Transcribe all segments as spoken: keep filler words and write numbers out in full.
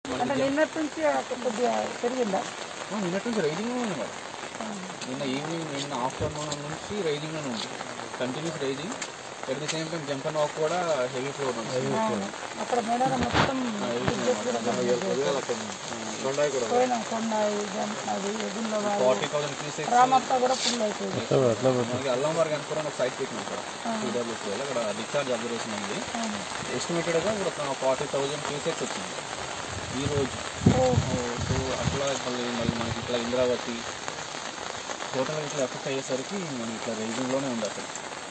అంటే నిన్నటి నుంచి కొద్దిగా పెరిగిందా? నిన్నటి నుంచి రైజింగ్లో ఉంది మరి. నిన్న ఈవినింగ్ నిన్న ఆఫ్టర్నూన్ నుంచి రైజింగ్లోనే ఉంది, continuous rising. At the same time జంపన్ వాక్ కూడా హెవీ ఫ్లోర్ ఉంది. అక్కడ మేడారం మొత్తం ఫార్టీ థౌసండ్ క్యూసెక్స్ రామప్ప కూడా ఫుల్ అయిపోయింది. మనకి అల్లంవారు కనుక్కోవడం ఒక సైట్ పెట్టినాం సార్ సిడబ్ల్యూసీ వల్ల. అక్కడ డిశ్చార్జ్ అబ్జర్వేషన్ ఉంది. ఎస్టిమేటెడ్గా ఒక ఫార్టీ థౌసండ్ క్యూసెక్స్ వచ్చింది ఈరోజు. సో అట్లా మళ్ళీ మళ్ళీ మనకి ఇట్లా ఇంద్రావతి టోటల్ ఇట్లా ఎఫెక్ట్ అయ్యేసరికి మనం ఇట్లా రైజింగ్లోనే ఉంది. అసలు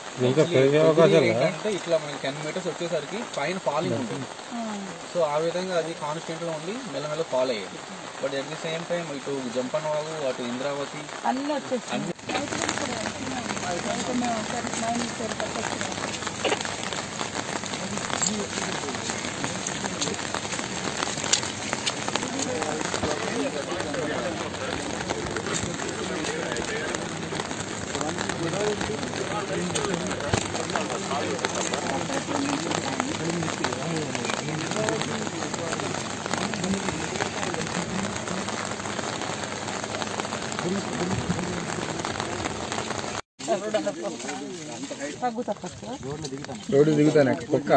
అంటే ఇట్లా మనకి టెన్ మీటర్స్ వచ్చేసరికి పైన ఫాలింగ్ ఉంటుంది. సో ఆ విధంగా అది కాన్స్టెంట్లో ఉండి మెల్లమెల్ల ఫాల్ అయ్యేది. But at the same time ఇటు జంపన్ వాగు అటు ఇంద్రావతి అన్ని వచ్చేసి అన్ని రోడ్డు దిగుతాను కుక్క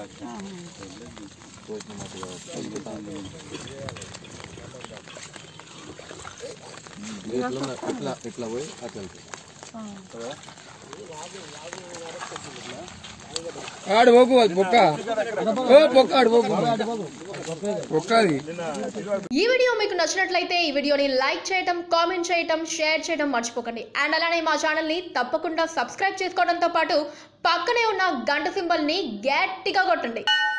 ఇట్లా ఇట్లా పోయి అట్లా ఆడు పోకు బొక్క బొక్క ఆడు పోకు బొక్కది. ఈ వీడియో మీకు నచ్చినట్లయితే ఈ వీడియోని లైక్ చేయటం, కామెంట్ చేయటం, షేర్ చేయడం మర్చిపోకండి. అండ్ అలానే మా ఛానల్ ని తప్పకుండా సబ్స్క్రైబ్ చేసుకోవడంతో పాటు పక్కనే ఉన్న గంట సింబల్ ని గట్టిగా కొట్టండి.